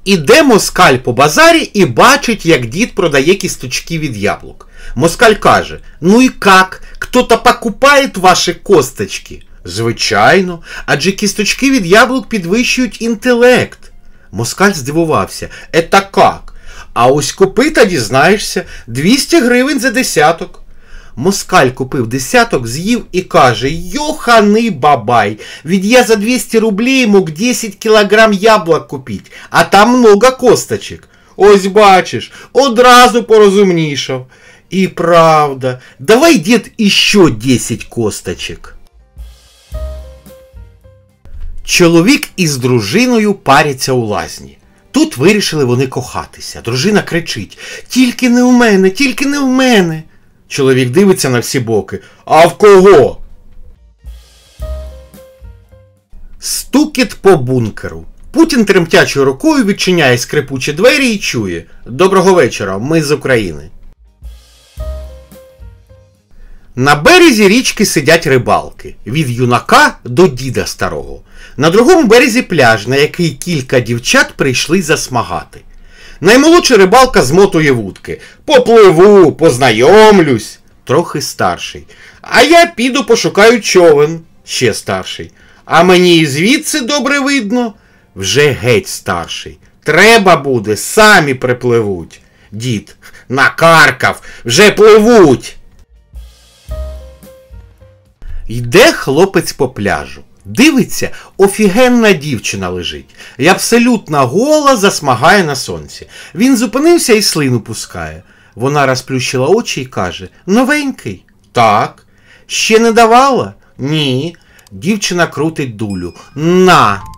Іде москаль по базарі і бачить, як дід продає кісточки від яблук. Москаль каже: «Ну і как? Кто-то покупает ваші косточки?» «Звичайно, адже кісточки від яблук підвищують інтелект». Москаль здивувався: «Ета как? А ось купи та дізнаєшся, 200 гривень за десяток». Москаль купив десяток, з'їв і каже: «Йоханий бабай, ведь я за 200 рублей мог 10 кілограм яблок купить, а там много косточек». «Ось бачиш, одразу порозумнішав». «І правда, давай, дід, іще 10 косточек». Чоловік із дружиною паряться у лазні. Тут вирішили вони кохатися. Дружина кричить: «Тільки не в мене, тільки не в мене». Чоловік дивиться на всі боки: «А в кого?» Стукіт по бункеру. Путін тремтячою рукою відчиняє скрипучі двері і чує: «Доброго вечора, ми з України». На березі річки сидять рибалки. Від юнака до діда старого. На другому березі пляж, на який кілька дівчат прийшли засмагати. Наймолодша рибалка змотує вудки: «Попливу, познайомлюсь». Трохи старший: «А я піду пошукаю човен». Ще старший: «А мені і звідси добре видно». Вже геть старший: «Треба буде, самі припливуть». Дід: «Накаркав, вже пливуть». Йде хлопець по пляжу. Дивиться, офігенна дівчина лежить. І абсолютно гола засмагає на сонці. Він зупинився і слину пускає. Вона розплющила очі і каже: «Новенький?» «Так». «Ще не давала?» «Ні». Дівчина крутить дулю: «На!»